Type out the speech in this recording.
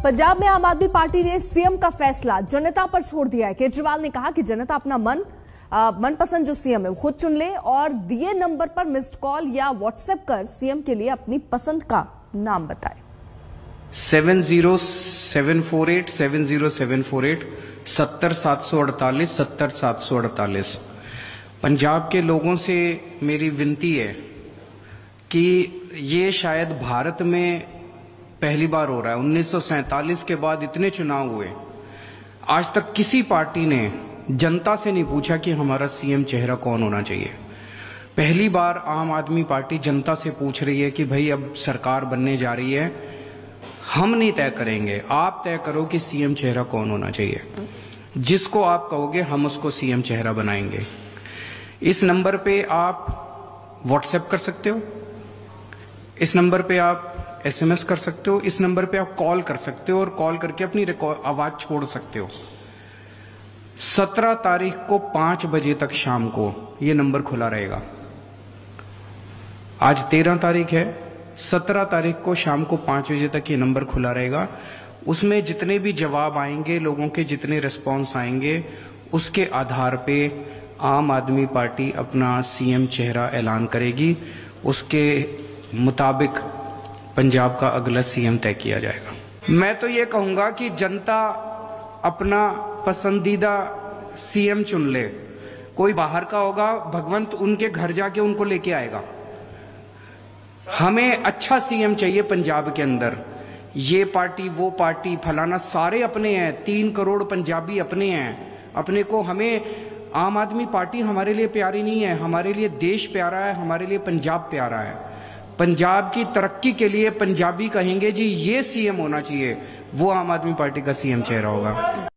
पंजाब में आम आदमी पार्टी ने सीएम का फैसला जनता पर छोड़ दिया है। केजरीवाल ने कहा कि जनता अपना मनपसंद जो सीएम है वो खुद चुन ले और दिए नंबर पर मिस्ड कॉल या व्हाट्सएप कर सीएम के लिए अपनी पसंद का नाम बताए। 70748 70748 70748 70748। पंजाब के लोगों से मेरी विनती है कि ये शायद भारत में पहली बार हो रहा है। 1947 के बाद इतने चुनाव हुए, आज तक किसी पार्टी ने जनता से नहीं पूछा कि हमारा सीएम चेहरा कौन होना चाहिए। पहली बार आम आदमी पार्टी जनता से पूछ रही है कि भाई अब सरकार बनने जा रही है, हम नहीं तय करेंगे, आप तय करो कि सीएम चेहरा कौन होना चाहिए। जिसको आप कहोगे हम उसको सीएम चेहरा बनाएंगे। इस नंबर पे आप व्हाट्सएप कर सकते हो, इस नंबर पे आप एसएमएस कर सकते हो, इस नंबर पे आप कॉल कर सकते हो और कॉल करके अपनी आवाज छोड़ सकते हो। 17 तारीख को 5 बजे तक शाम को ये नंबर खुला रहेगा। आज 13 तारीख है, 17 तारीख को शाम को 5 बजे तक ये नंबर खुला रहेगा। उसमें जितने भी जवाब आएंगे, लोगों के जितने रिस्पॉन्स आएंगे, उसके आधार पे आम आदमी पार्टी अपना सीएम चेहरा ऐलान करेगी। उसके मुताबिक पंजाब का अगला सीएम तय किया जाएगा। मैं तो ये कहूंगा कि जनता अपना पसंदीदा सीएम चुन ले। कोई बाहर का होगा, भगवंत उनके घर जाके उनको लेके आएगा। हमें अच्छा सीएम चाहिए पंजाब के अंदर। ये पार्टी वो पार्टी फलाना सारे अपने हैं, 3 करोड़ पंजाबी अपने हैं। अपने को हमें आम आदमी पार्टी हमारे लिए प्यारी नहीं है, हमारे लिए देश प्यारा है, हमारे लिए पंजाब प्यारा है। पंजाब की तरक्की के लिए पंजाबी कहेंगे जी ये सीएम होना चाहिए, वो आम आदमी पार्टी का सीएम चेहरा होगा।